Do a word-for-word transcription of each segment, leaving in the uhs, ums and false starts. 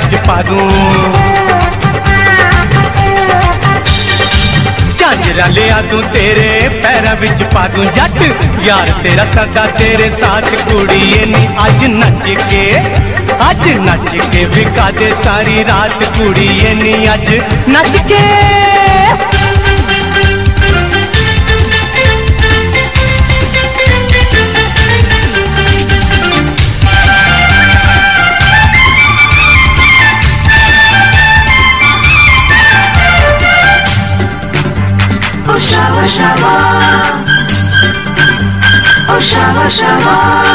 विच पा दूं। झांजरा लिया दूं तेरे पैरां विच पा दूं जट यार तेरा सदा तेरे साथ कुड़िए नी अज नच के अज नच के विका दे सारी रात कुड़िए नी अज नच के। Shawa shawa, oh shawa shawa.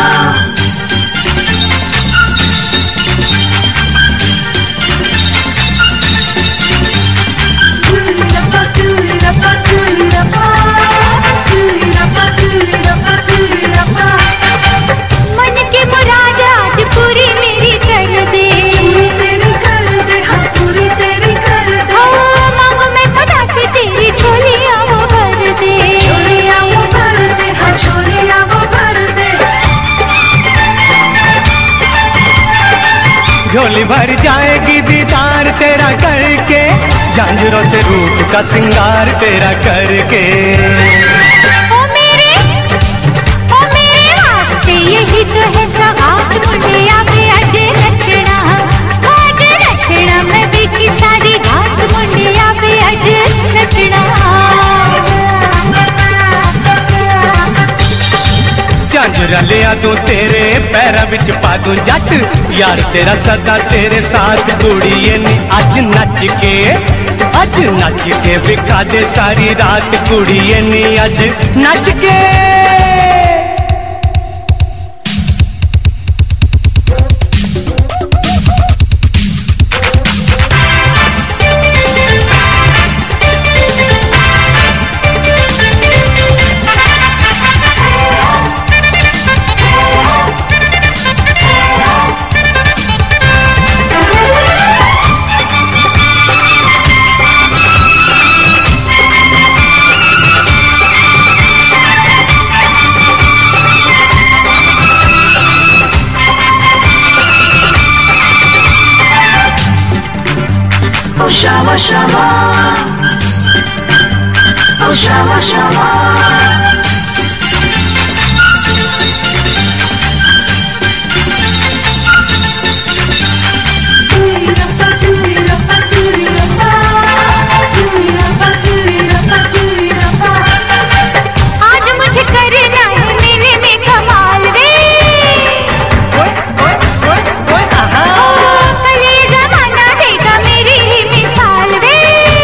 मन की मुराद आज पूरी मेरी कर दे, तेरी कर दे, हाँ पूरी तेरी कर दे। मांगो मैं खुदा से तेरी झोलियाँ वो भर दे, झोलियाँ वो भर दे, हाँ झोलियाँ वो भर दे। झोली भर जाएगी दीदार तेरा करके, झांझरों से रूप का सिंगार तेरा करके। ओ मेरे ओ मेरे वास्ते यही तो है सौगात मुंडिया में अज नचना, अज नचना मैं भी की सारी रात मुंडिया में अज नचना। झांझरा लिया दूं तेरे पैरां विच पा दूं जट यार तेरा सदा तेरे साथ कुड़िए नी अज नच के अज नच के विखा दे सारी रात कुड़िए नी अज नच के। Oh shawa shawa, oh shawa shawa. आज मुझे करना है मेले में कमाल वे, कल ये जमाना देगा मेरी ही मिसाल वे।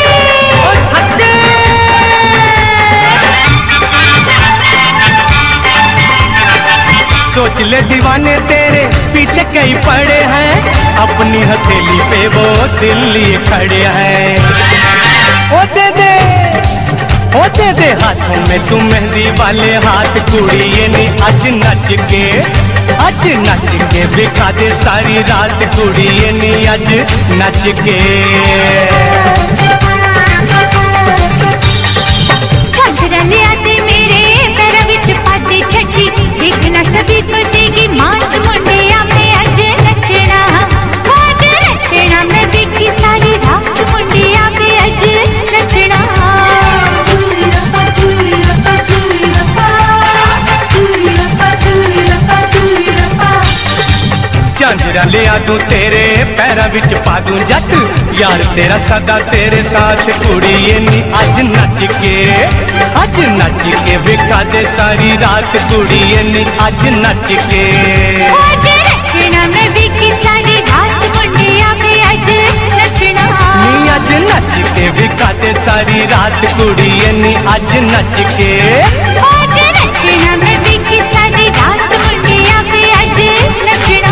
सोच ले दीवाने तेरे पीछे कई पड़े हैं, अपनी हथेली पे वो दिल लिए खड़े हैं। ओ दे दे ओ दे दे हाथों में तू मेहंदी वाले हाथ कुड़िए नी अज नच के अज नच के विखा दे सारी रात कुड़िए नी अज नच के। झांझरा लिया दे मेरे पैरां विच पा दे छठी, देखना सभी को देगी मात मुंडिया में अज नचना, अज नचना मैं भी की सारी रात मुंडिया में अज नचना। झांझरा लिया दूं तेरे पैरां विच पा दूं जट यार तेरा सदा तेरे साथ कुड़िए नी अज नच के अज नच के विखा दे सारी रात कुड़िए नी अज नच के। अज नचना मैं भी की सारी रात मुंडिया में अज नचना, नी अज नच के विखा दे सारी रात कुड़िए नी अज नच के। अज नचना मैं भी की सारी रात मुंडिया में अज नचना।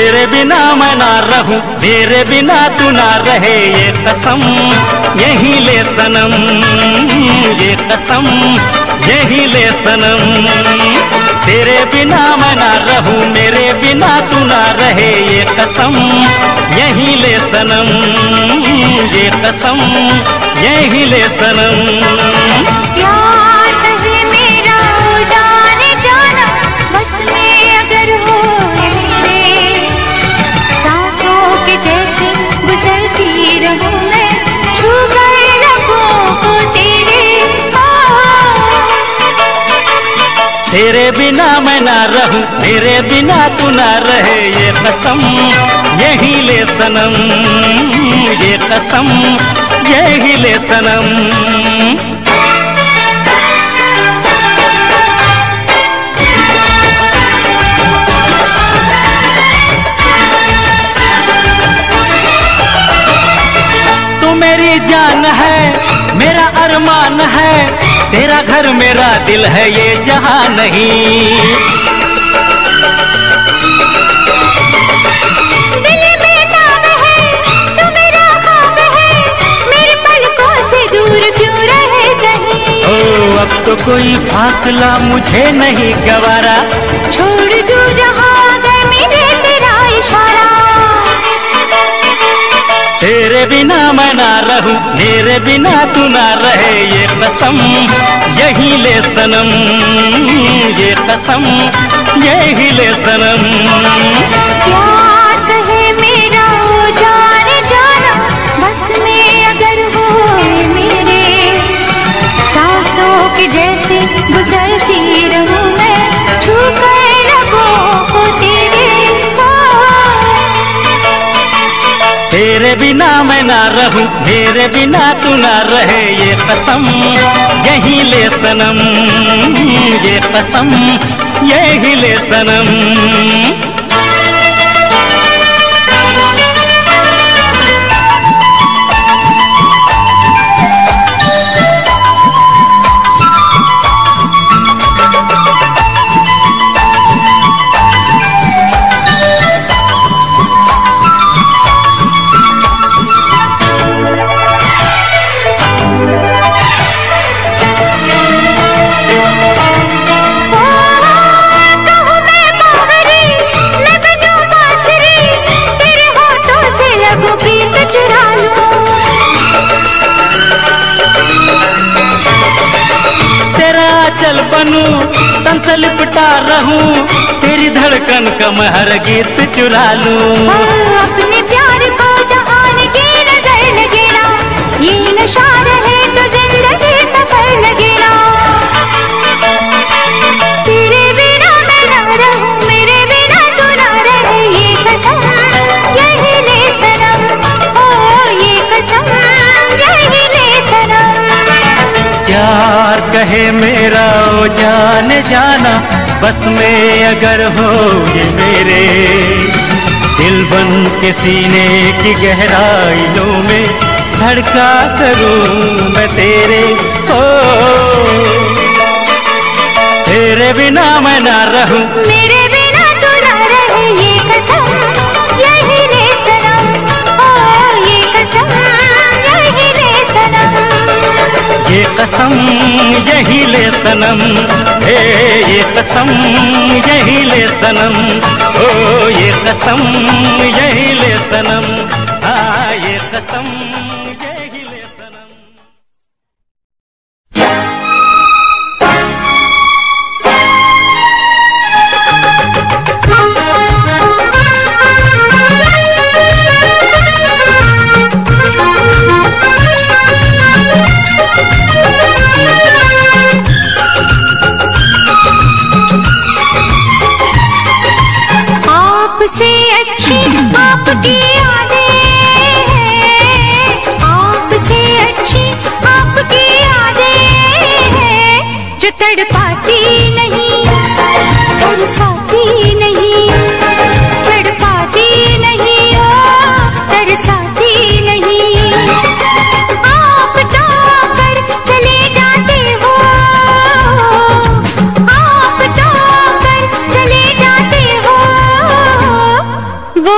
तेरे बिना मैं ना रहूं, तेरे बिना तू ना रहे, ये कसम यही ले सनम, ये कसम यही ले सनम। तेरे बिना मैं ना रहूं, मेरे बिना तू ना रहे, ये कसम यही ले सनम, ये कसम यही ले सनम। प्यार कहे मेरा जाने जाना, बस में अगर हो मेरे, सांसों के जैसे गुजरती रहूं मैं, छू गए लबों को तेरे। तेरे बिना मैं ना रहूं, मेरे बिना तू ना रहे, ये कसम यही ले सनम, ये कसम यही ले सनम। तू मेरी जान है, मेरा अरमान है, तेरा घर मेरा दिल है, ये जहां नहीं। दिल में नाम है, तू मेरा ख्वाब है, मेरे पलकों से दूर क्यों रहे कहीं। ओ अब तो कोई फासला मुझे नहीं गवारा, छोड़ दूं जहां अगर मिले तेरा इशारा। तेरे बिना मैं ना रहूं, मेरे बिना तू ना रहे, ये कसम यही ले सनम, ये कसम यही ले सनम। प्यार कहे मेरा जाने जाना, बस में अगर हो मेरे, सांसों के जैसे गुजरती रहूं मैं, छू गए लबों को तेरे। तेरे बिना मैं ना रहूं, मेरे बिना तू ना रहे, ये कसम यही ले सनम, ये कसम यही ले सनम। चल बनूं तन से लिपटा रहूं, तेरी धड़कन का मैं हर गीत चुरा लूं। अपने प्यार को जहान की नजर लगे ना, ये नशा रहे तो जिंदगी सफर लगे ना। तेरे बिना मैं ना रहूं, मेरे बिना तू ना रहे, ये कसम यही ले सनम, ओ ये कसम यही ले सनम। प्यार कहे मेरा ओ जान जाना, बस में अगर हो ये मेरे, दिल बन के सीने की गहराइयों में धड़का करूं मैं तेरे। ओ तेरे बिना मैं ना रहूं, मेरे बिना तू ना रहे, ये कसम यही ले सनम, ओ ये कसम यही ले सनम। ये कसम यही ले सनम, ए ये कसम यही ले सनम, ओ ये कसम यही ले सनम, हाँ ये कसम यही ले सनम। आपसे अच्छी आपकी यादें हैं, आपसे अच्छी आपकी यादें हैं, जो तड़पाती नहीं, तरसाती नहीं, तड़पाती नहीं, ओ तरसाती नहीं। आप तो कर चले जाते हो, आप तो कर चले जाते हो,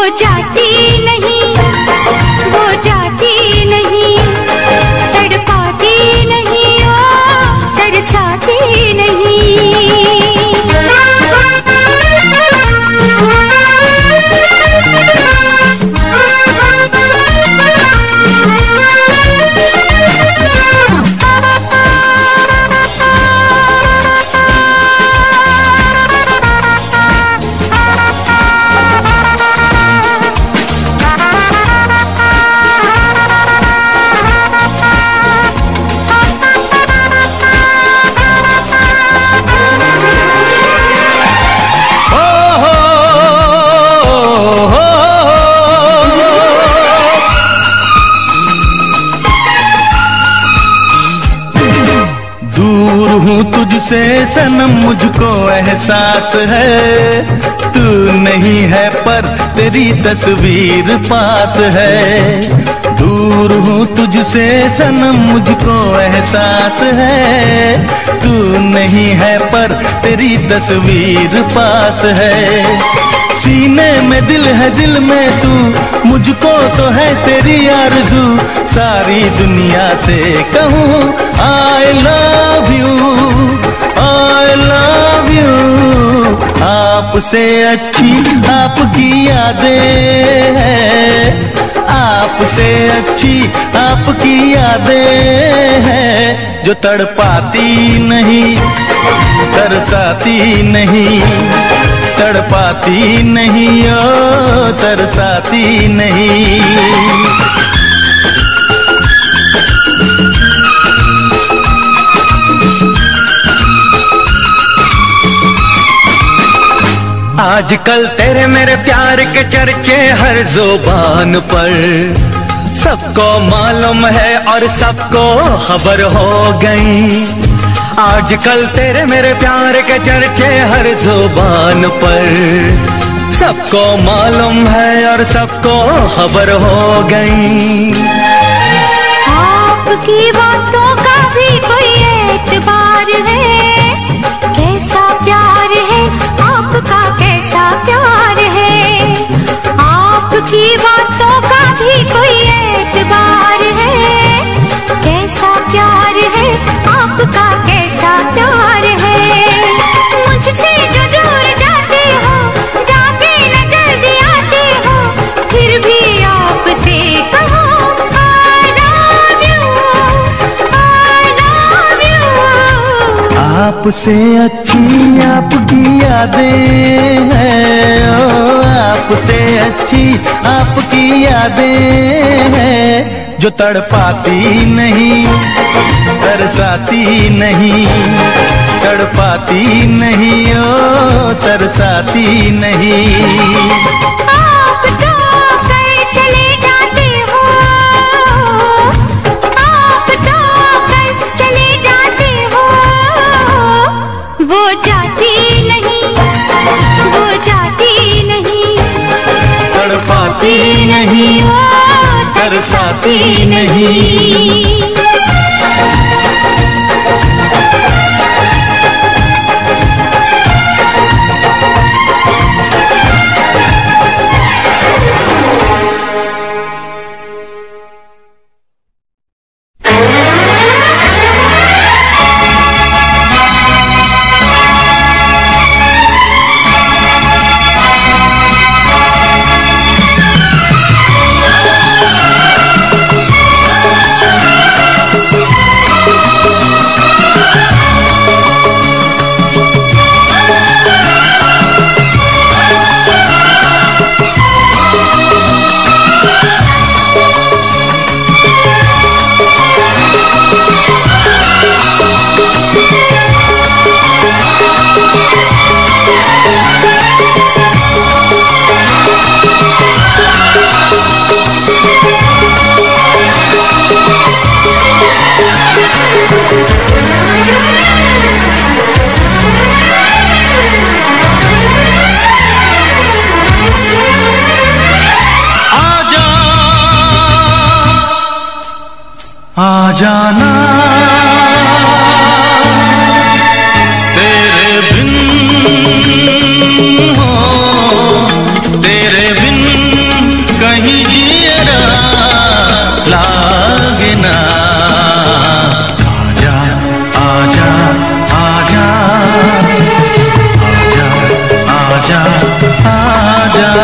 हूँ तुझसे सनम मुझको एहसास है, तू नहीं है पर तेरी तस्वीर पास है। दूर हूँ तुझसे सनम मुझको एहसास है, तू नहीं है पर तेरी तस्वीर पास है। सीने में दिल है दिल में तू, मुझको तो है तेरी आरज़ू, सारी दुनिया से कहूँ I love you, I love you। आपसे अच्छी आपकी यादें हैं, आपसे अच्छी आपकी यादें हैं, जो तड़पाती नहीं तरसाती नहीं, तड़पाती नहीं ओ तरसाती नहीं। आजकल तेरे मेरे प्यार के चर्चे हर ज़ुबान पर, सबको मालूम है और सबको खबर हो गई। आजकल तेरे मेरे प्यार के चर्चे हर ज़ुबान पर, सबको मालूम है और सबको खबर हो गई। आपकी बातों का भी कोई एतबार है, कैसा प्यार है आपका, कैसा प्यार है। आपकी बातों का भी कोई एतबार है, कैसा प्यार है आपका, कैसा प्यार है। मुझसे जो दूर जाते हो, जाके न जल्दी आते हो, फिर भी आपसे कहो I love you, I love you। आपसे अच्छी आपकी यादें हैं, ओ आपसे अच्छी आपकी यादें हैं, जो तड़पाती नहीं तरसाती नहीं, तड़पाती नहीं ओ तरसाती नहीं। आप तो कल चले जाते हो, आप तो कल चले जाते हो, वो जाती नहीं, वो जाती नहीं, तड़पाती नहीं तरसाती नहीं। आ जाना तेरे बिन, हो तेरे बिन कहीं जियरा लागे ना। आजा आजा आजा आजा आजा आजा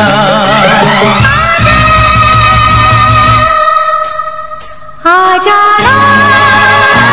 आ जाना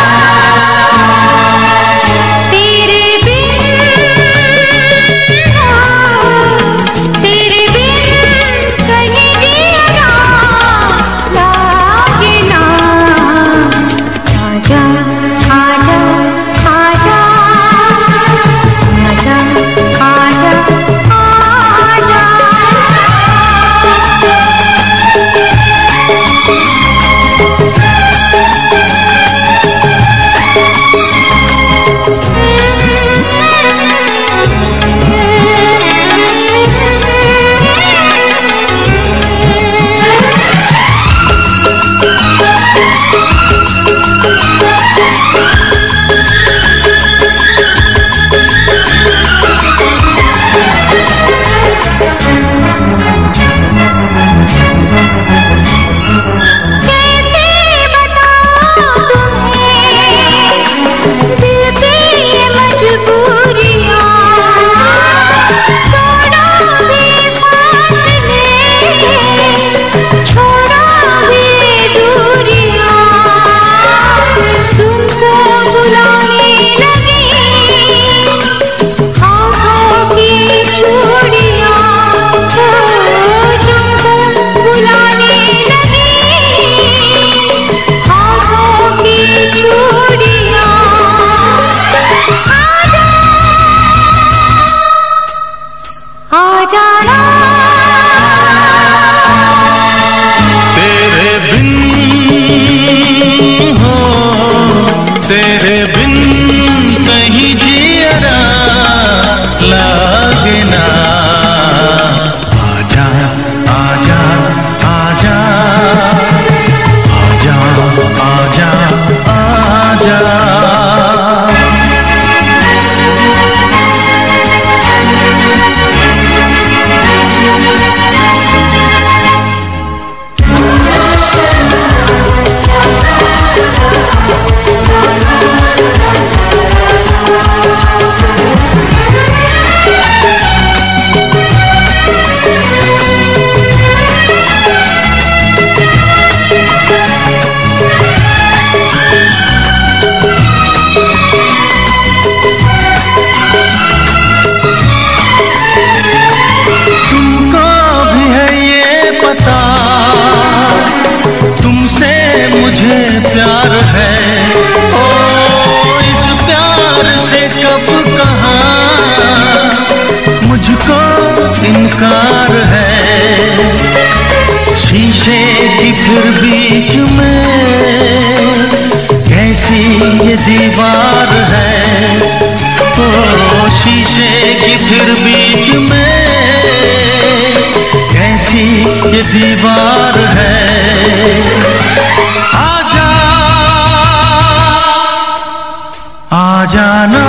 शीशे की फिर बीच में कैसी ये दीवार है, ओ शीशे की फिर बीच में कैसी ये दीवार है। आजा आ जाना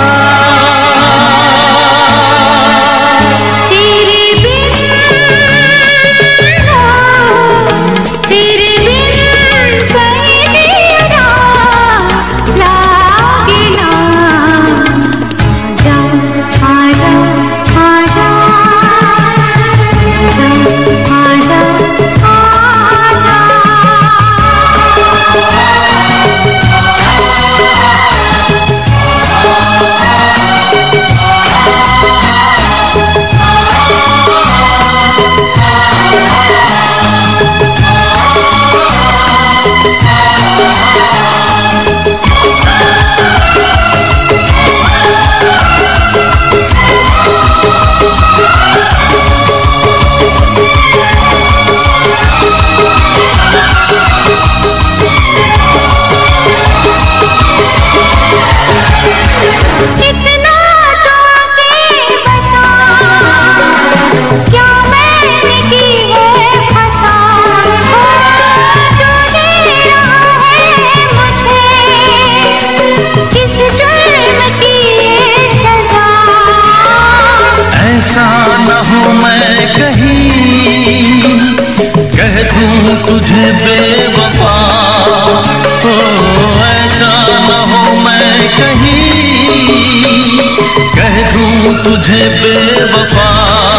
तुझे बेवफा, ओ ऐसा न हो मैं कहीं कह दूं तुझे बेवफा।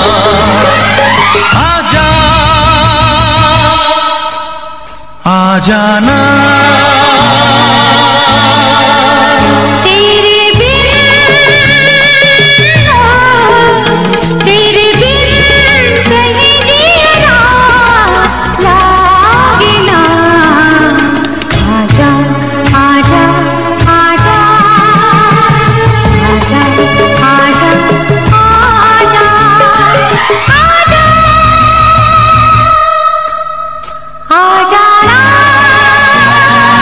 आजा आ जाना आ जाना।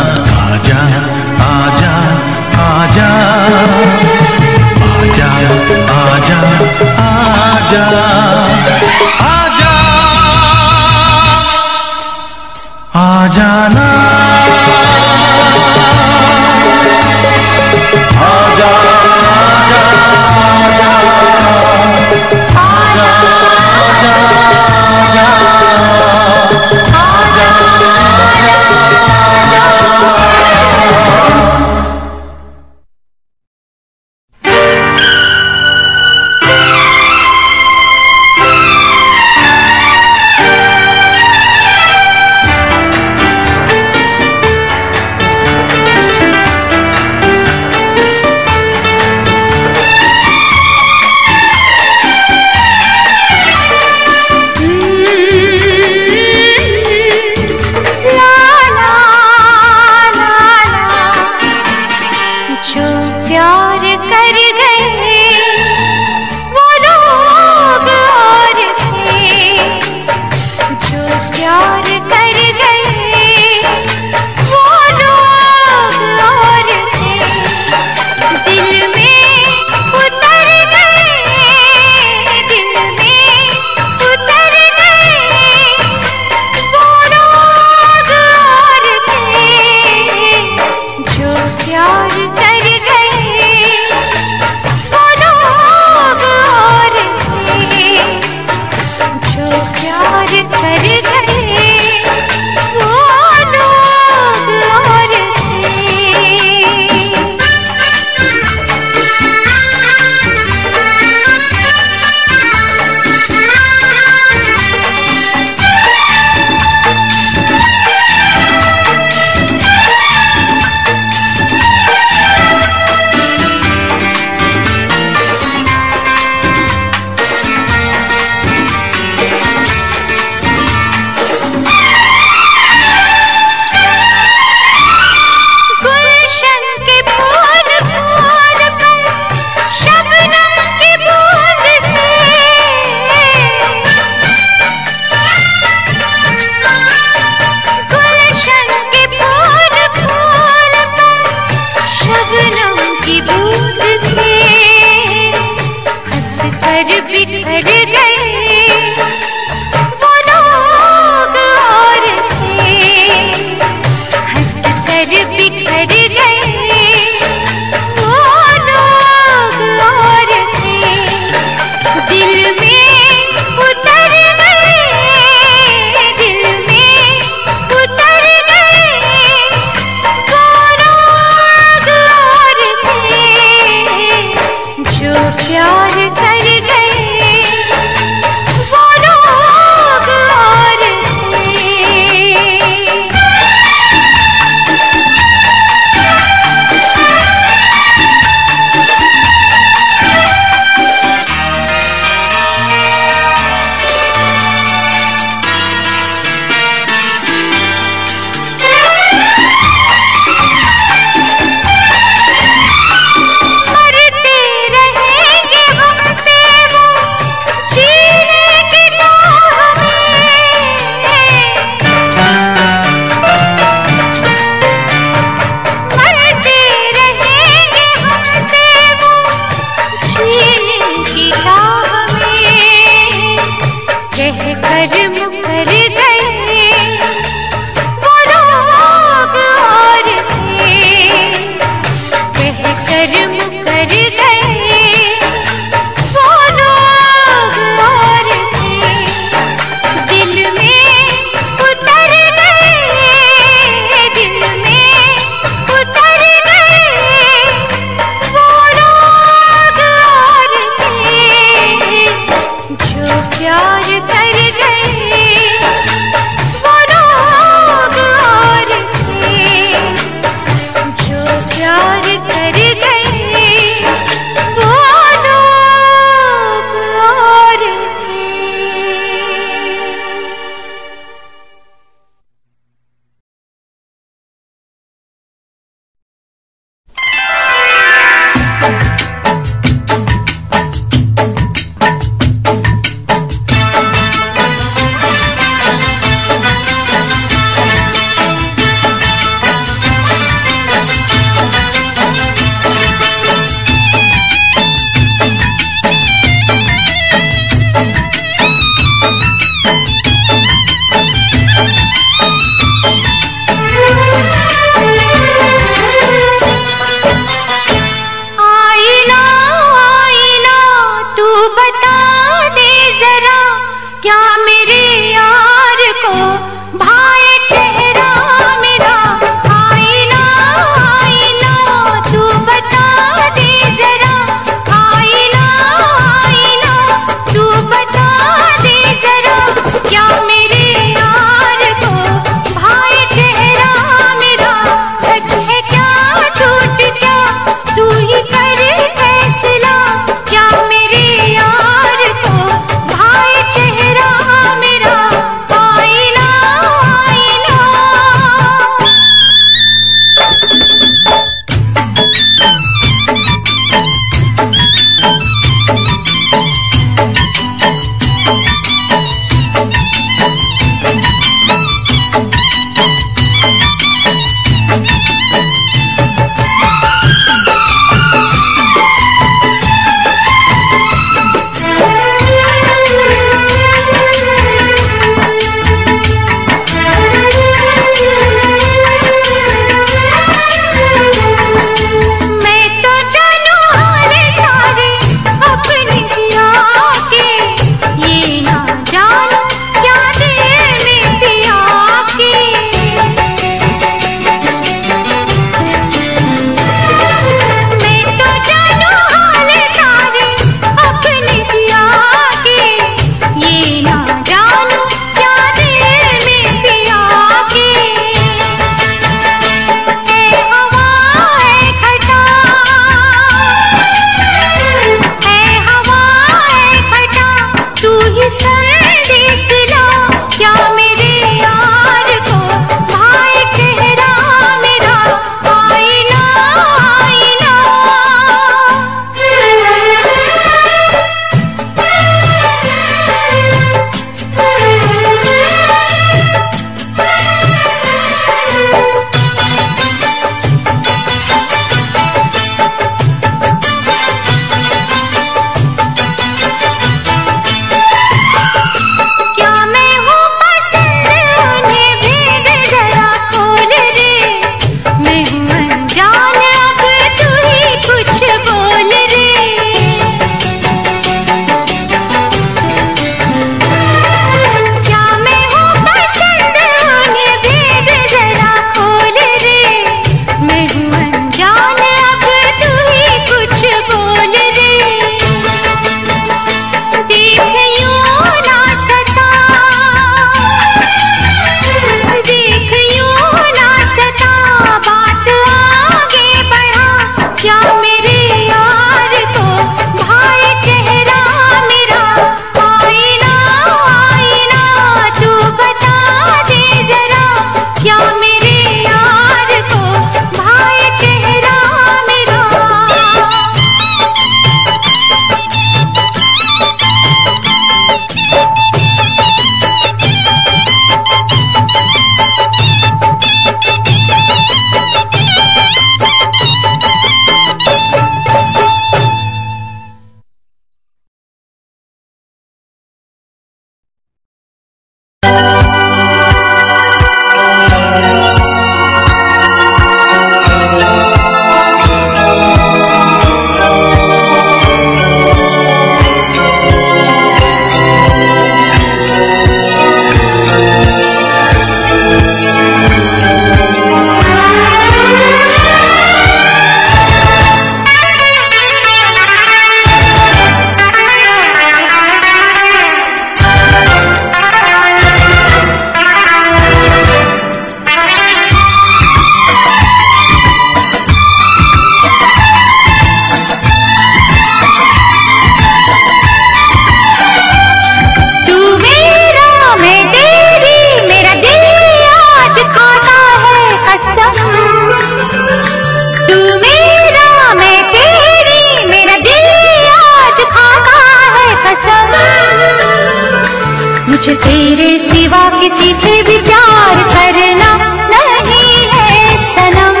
मुझे तेरे सिवा किसी से भी प्यार करना नहीं है सनम।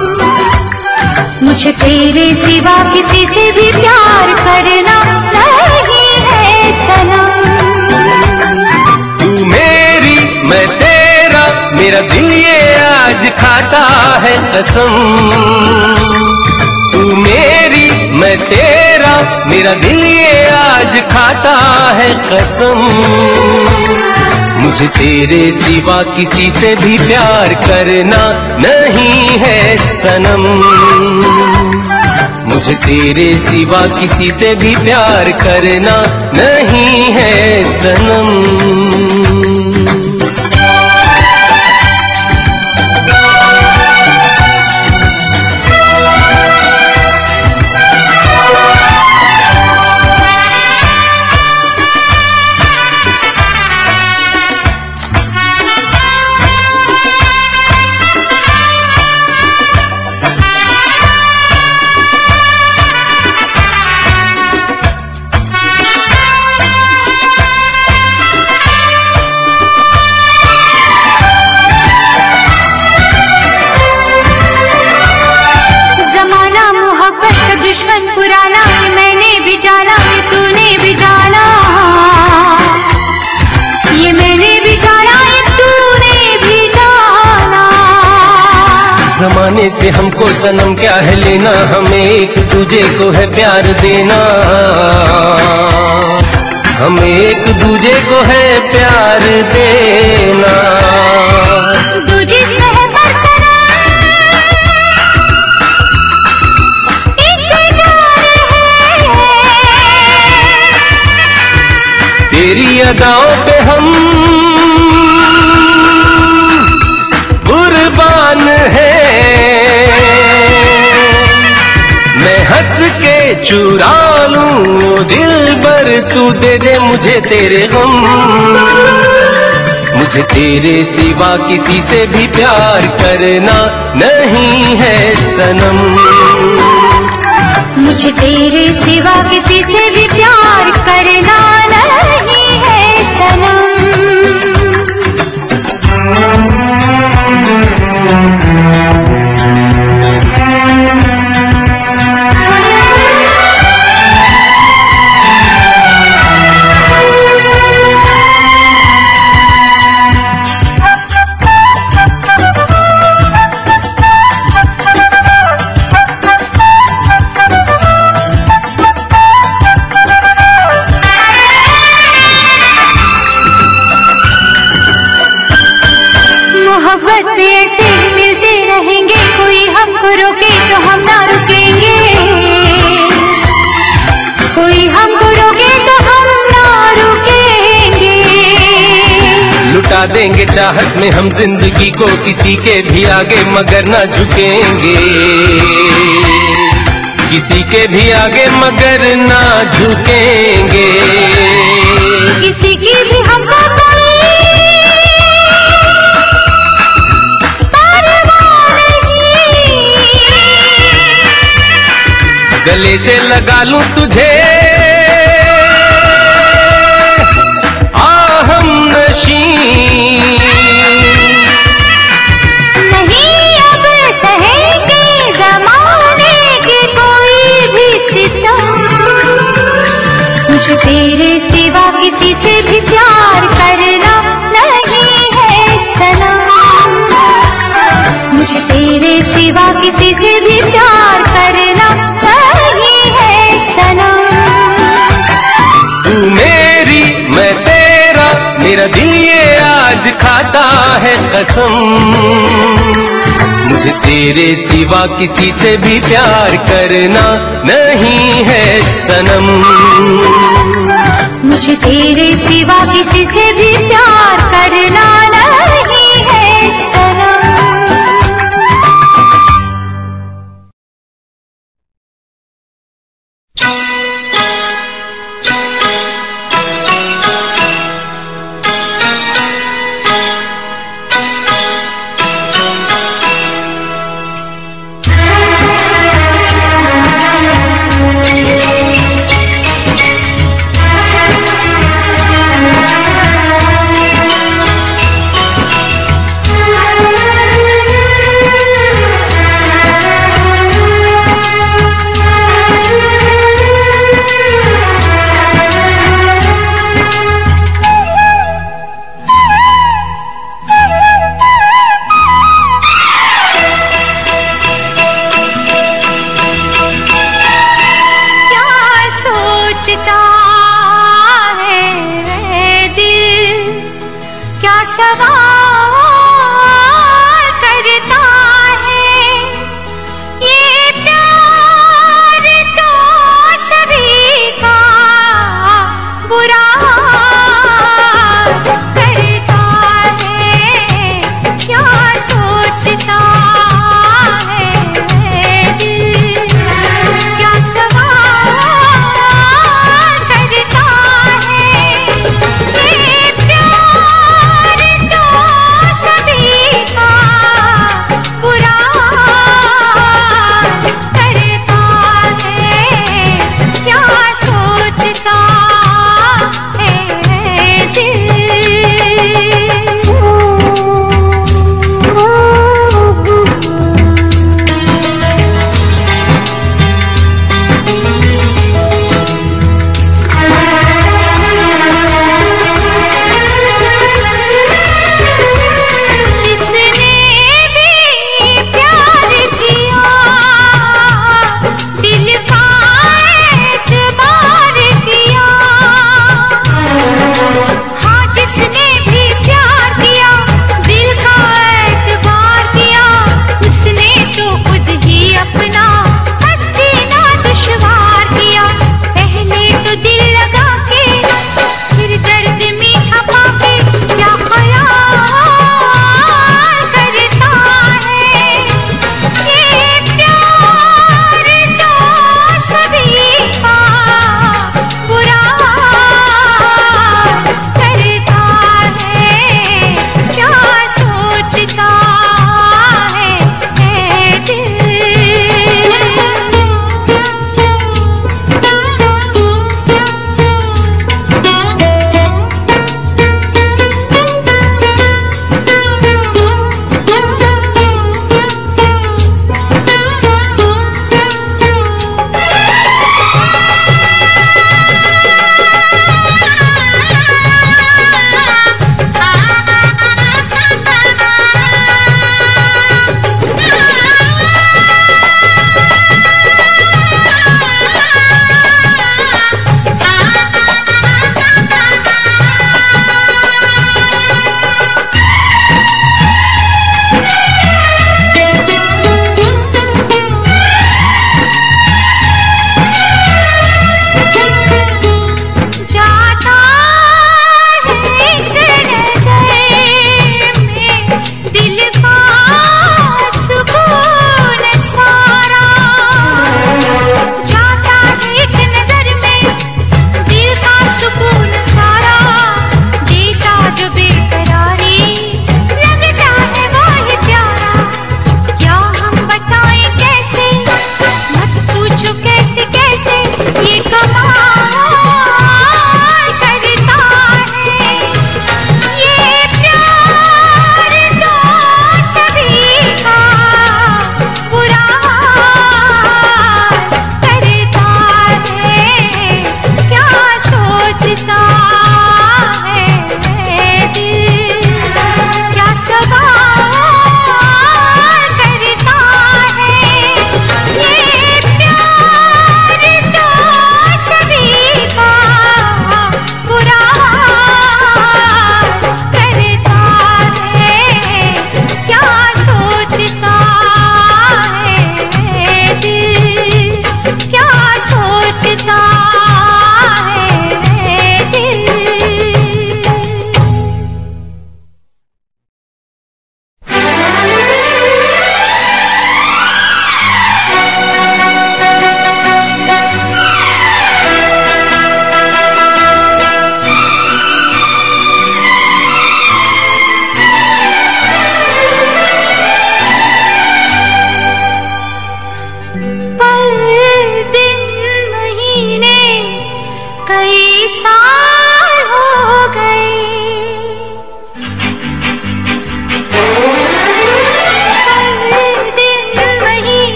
मुझे तेरे सिवा किसी से भी प्यार करना नहीं है सनम। तू मेरी मैं तेरा, मेरा दिल ये आज खाता है कसम। तू मेरी मैं तेरा, मेरा दिल ये आज खाता है कसम। मुझे तेरे सिवा किसी से भी प्यार करना नहीं है सनम। मुझे तेरे सिवा किसी से भी प्यार करना नहीं है सनम। जमाने से हमको सनम क्या है लेना, हमें एक दूजे को है प्यार देना। हमें एक दूजे को है प्यार देना। दूजी तेरी अदाओं पे हम कुर्बान है। मैं हंस के चुरा लूं दिल भर, तू दे दे मुझे तेरे गम। मुझे तेरे सिवा किसी से भी प्यार करना नहीं है सनम। मुझे तेरे सिवा किसी से भी प्यार करना नहीं है सनम। मोहब्बत में ऐसे मिलते रहेंगे, कोई हमको रोके तो हम ना रुकेंगे। कोई हमको रोके तो हम ना रुकेंगे। लुटा देंगे चाहत में हम जिंदगी को, किसी के भी आगे मगर ना झुकेंगे। किसी के भी आगे मगर ना झुकेंगे। किसी की भी हमको गले से लगा लूं तुझे आहम नशी। नहीं अब सहेंगे ज़माने के कोई भी सितम। मुझे तेरे सिवा किसी से भी प्यार करना नहीं है सनम। मुझे तेरे सिवा किसी से भी प्यार करना नहीं है सनम। तू मेरी मैं तेरा, मेरा दिल ये आज खाता है कसम। मुझे तेरे सिवा किसी से भी प्यार करना नहीं है सनम। मुझे तेरे सिवा किसी से भी प्यार करना नहीं है सनम। सोचता है दिल, क्या सवाल करता है। ये प्यार तो सभी का बुरा करता है, क्या सोचता है दिल, क्या सवाल करता है। ये प्यार तो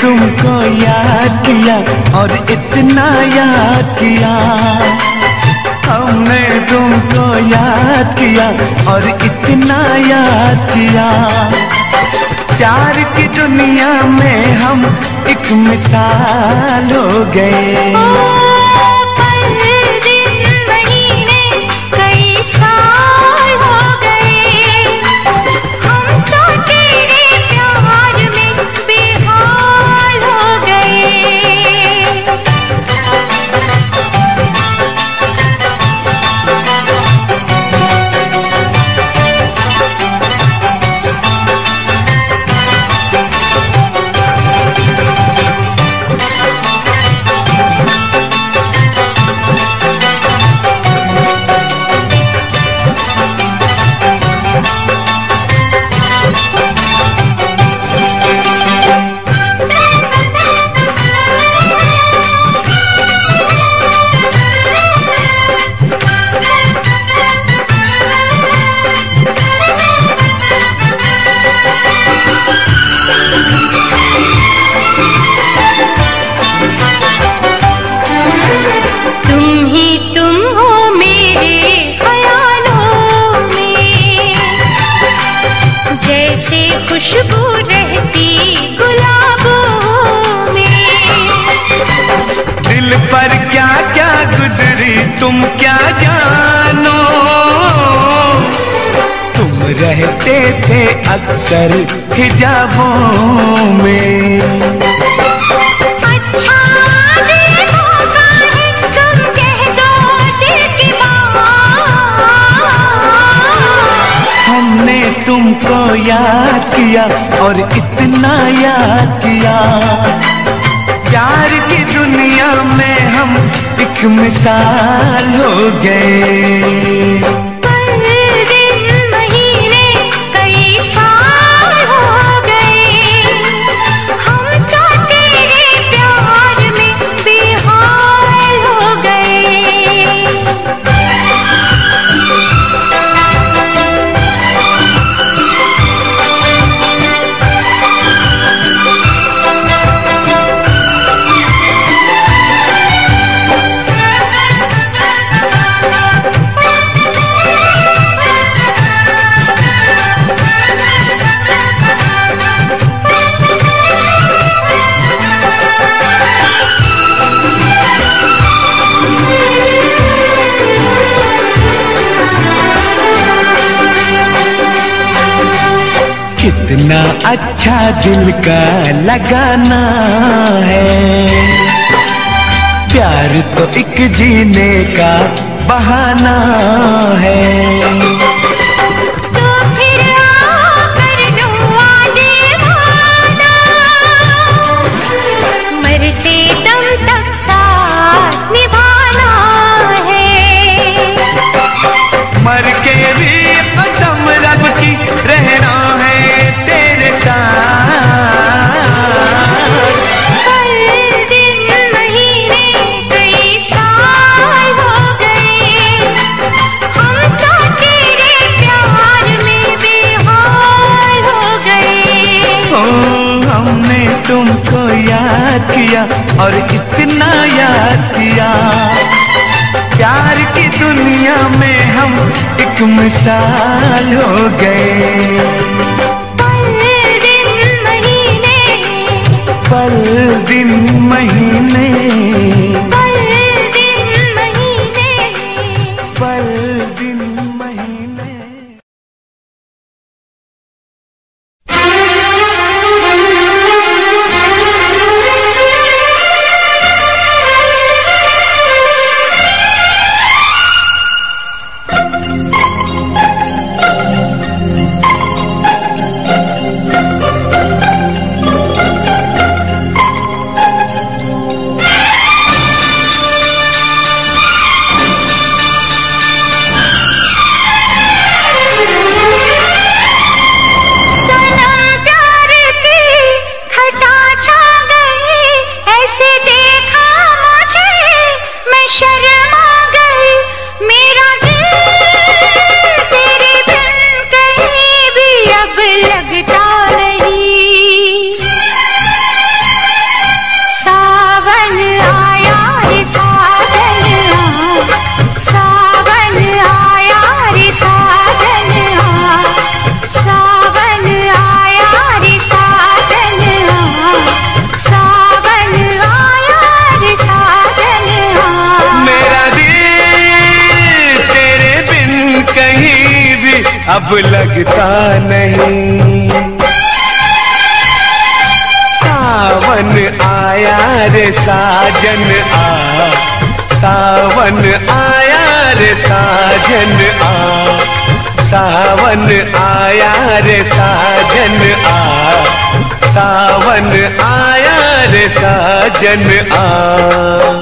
तुमको याद किया और इतना याद किया, हमने तुमको याद किया और इतना याद किया। प्यार की दुनिया में हम एक मिसाल हो गए। खुशबू रहती गुलाबों में। दिल पर क्या क्या गुजरी तुम क्या जानो, तुम रहते थे अक्सर हिजाबों में। अच्छा ये मौका है तुम कह दो दिल की बात। हमने तुमको याद किया और इतना याद किया। प्यार की दुनिया में हम एक मिसाल हो गए। कितना अच्छा दिल का लगाना है, प्यार तो एक जीने का बहाना है। तो फिर आओ कर लो आज वादा, मरते दम तक साथ निभाना है। मर के भी कसम रब की रहना है तेरे साथ। हर दिन महीने कई साल हो गए, हम तो तेरे प्यार में बेहाल हो गए। ओ, हमने तुमको याद किया और इतना याद किया। प्यार की दुनिया में हम एक मिसाल हो गए। पल दिन महीने, पल दिन महीने, पल दिन महीने। अब लगता नहीं। सावन आया रे साजन आ, सावन आया रे साजन आ, सावन आया रे साजन आ, सावन आया रे साजन आ।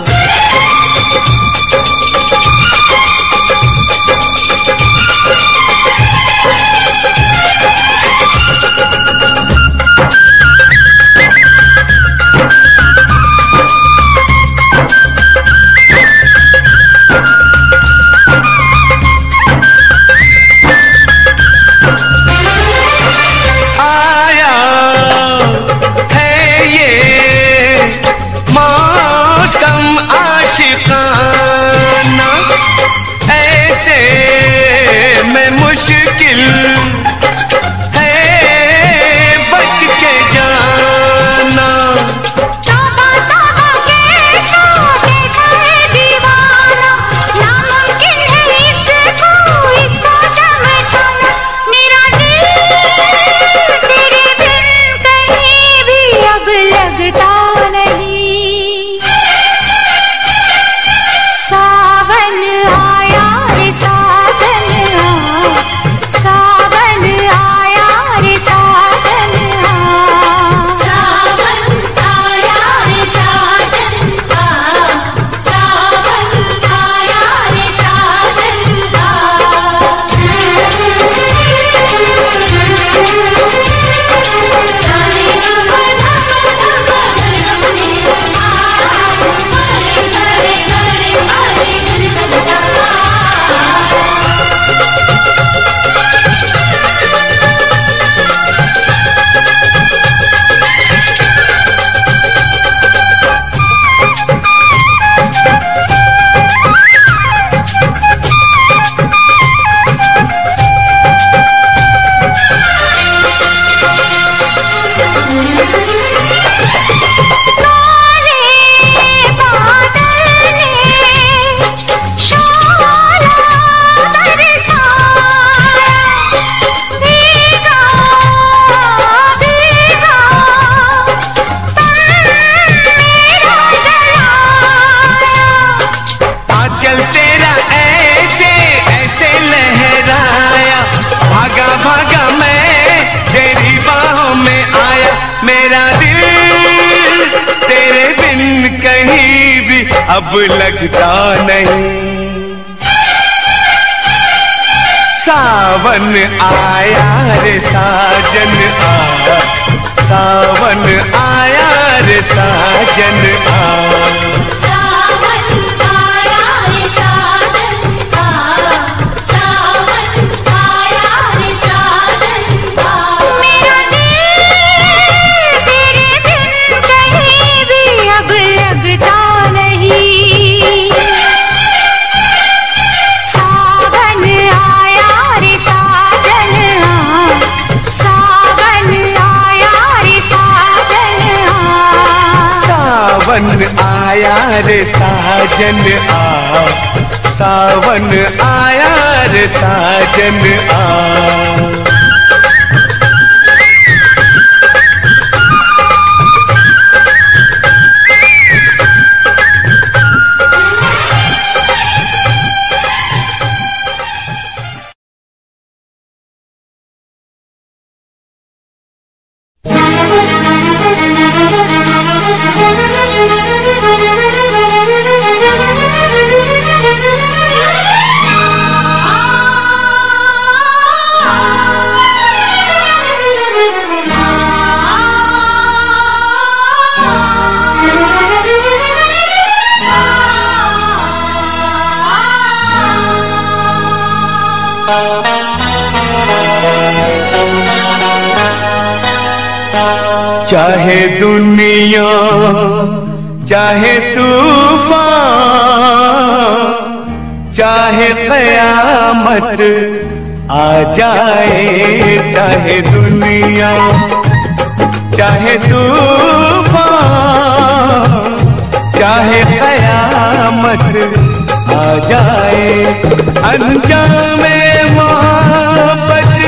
अब लगता नहीं। सावन आया रे साजन आ, सावन आया रे साजन आ, सावन आया रे साजन आ, सावन आया रे साजन आ। मेरा दिल तेरे बिन कहीं भी अब लगता नहीं। सावन आया रे साजन आ, सावन आया रे साजन आ। सावन आया रे साजन आ, सावन आया रे साजन आ। चाहे दुनिया चाहे तूफान चाहे कयामत आ जाए, चाहे दुनिया चाहे तूफान चाहे कयामत आ जाए, अंजाम मोहब्बत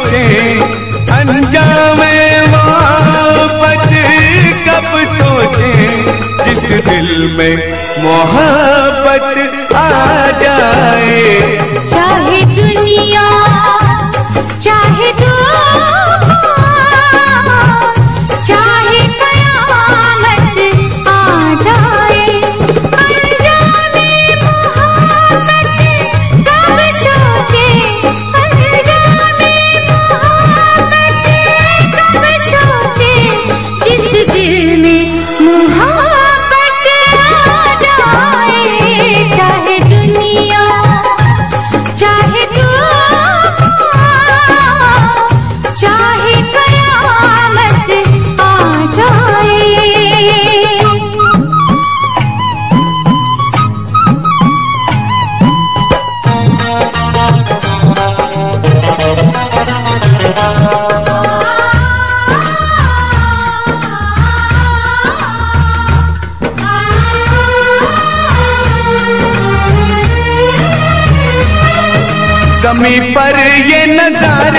सोचे अंजामे मोहब्बत कब सोचे, जिस दिल में मोहब्बत आ जाए। चाहे दुनिया चाहे तूफान, चाहे कयामत आ जाए, अंजामे मोहब्बत कब सोचे, अंजामे मोहब्बत कब सोचे, जिस दिल में मोहब्बत आ जाए। चाहे दुनिया चाहे तूफान, चाहे कयामत आ जाए। ज़मीं पर ये नज़ारे,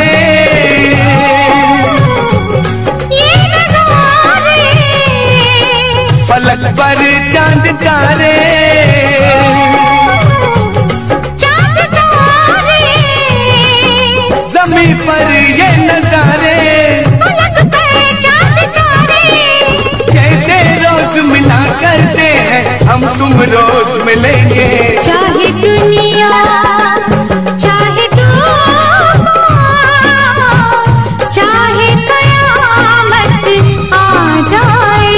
ये नज़ारे, फलक पर चांद तारे, चांद तारे, ज़मीं पर ये नज़ारे, फलक पर चांद तारे, जैसे रोज मिला करते हैं हम तुम रोज मिलेंगे। चाहे दुनिया चाहे तूफान, चाहे कयामत आ जाए।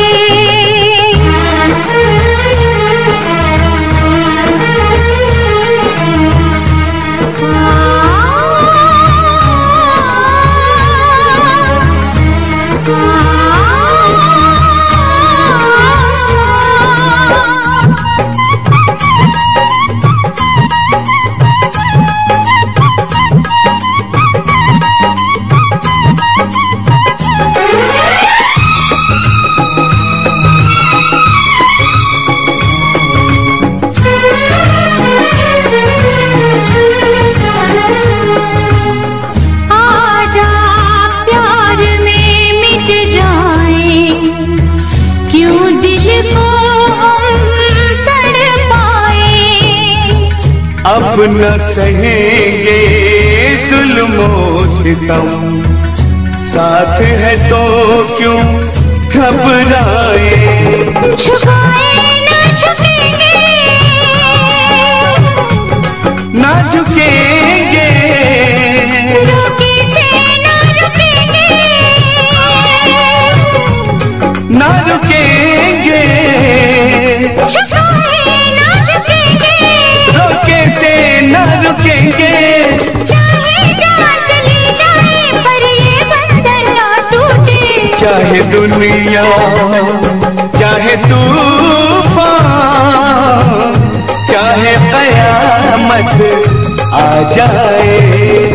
अब न सहेंगे जुल्मो सितम, साथ है तो क्यों घबराए। झुकाए न झुकेंगे, ना झुकेंगे, रुके से न रुकेंगे, ना रुकेंगे, झुकाए न झुकेंगे, रोके से ना रुकेंगे। चाहे जान चली जाए पर ये बंधन ना टूटे। चाहे दुनिया चाहे तूफान, चाहे कयामत आ जाए।